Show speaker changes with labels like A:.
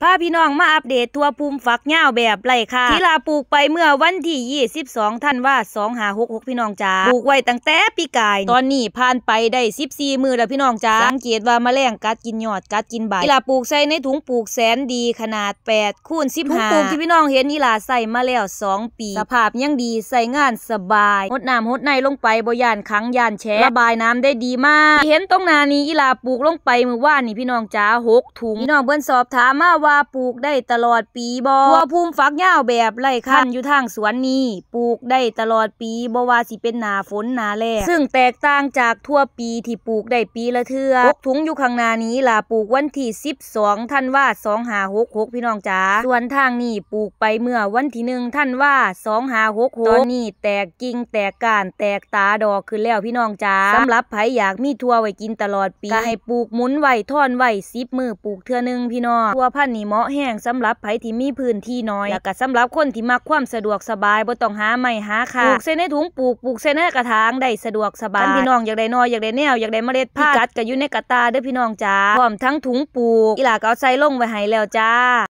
A: พาพี่น้องมาอัปเดตทั่วภูมิฝักยาวแบบไร่ค่ะที่ลาปลูกไปเมื่อวันที่22ธันวาคม2566พี่น้องจ๋าปลูกไว้ตั้งแต่ปีกายตอนนี้ผ่านไปได้14มื้อแล้วพี่น้องจ๋าสังเกตว่าแมลงกัดกินยอดกัดกินใบที่ลาปลูกใส่ในถุงปลูกแสนดีขนาด8x15ถุงปลูกที่พี่น้องเห็นนี่ลาใส่มาแล้ว2ปีสภาพยังดีใส่งานสบายหดน้ำหดในลงไปบ่ย่านขังย่านแฉะระบายน้ำได้ดีมากเห็นตรงหน้านี้อีลาปลูกลงไปเมื่อวานนี่พี่น้องจ๋า6ถุงพี่น้องเบิ่นสอบถามมาว่าปลูกได้ตลอดปีบ่ทั่วภูมิฝักยาวแบบไร่คันอยู่ทางสวนนี้ปลูกได้ตลอดปีบ่ว่าสิเป็นหน้าฝนหน้าแล้งซึ่งแตกต่างจากทั่วปีที่ปลูกได้ปีละเทื่อ6ถุงอยู่ข้างหน้านี้ล่ะปลูกวันที่12ธันวาคม2566พี่น้องจ๋าส่วนทางนี้ปลูกไปเมื่อวันที่1ธันวาคม2566ตอนนี้แตกกิ่งแตกก้านแตกตาดอกขึ้นแล้วพี่น้องจ๋าสำหรับไผอยากมีทั่วไว้กินตลอดปีก็ให้ปลูกหมุนไว้ท่อนไว้10มื้อปลูกเทื่อนึงพี่น้องทั่วพันธุ์นี่เหมาะแห้งสำหรับไผที่มีพื้นที่น้อยแล้วก็สำหรับคนที่มักความสะดวกสบายบ่ต้องหาไม้หาค่าปลูกใส่ในถุงปลูกใส่ในกระถางได้สะดวกสบายพี่น้องอยากได้นออยากได้แนวอยากได้เมล็ดพันธุ์กัดก็อยู่ในกระตาเด้อพี่น้องจ๋าพร้อมทั้งถุงปลูกอีหล่าก็เอาใส่ลงไว้ให้แล้วจ้า